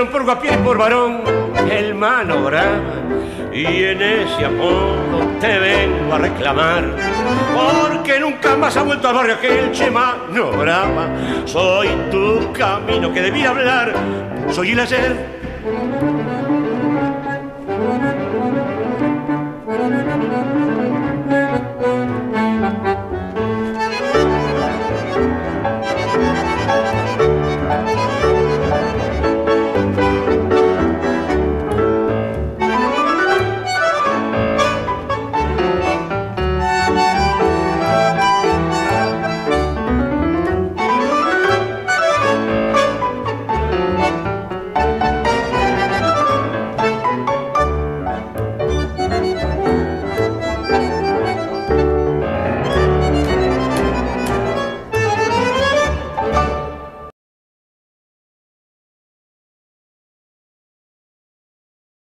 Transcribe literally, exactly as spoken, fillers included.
hicieron por guapié y por varón el mano brava, y en ese apodo te vengo a reclamar, porque nunca más ha vuelto al barrio aquel che mano brava. Soy tu camino que debía hablar, soy el ayer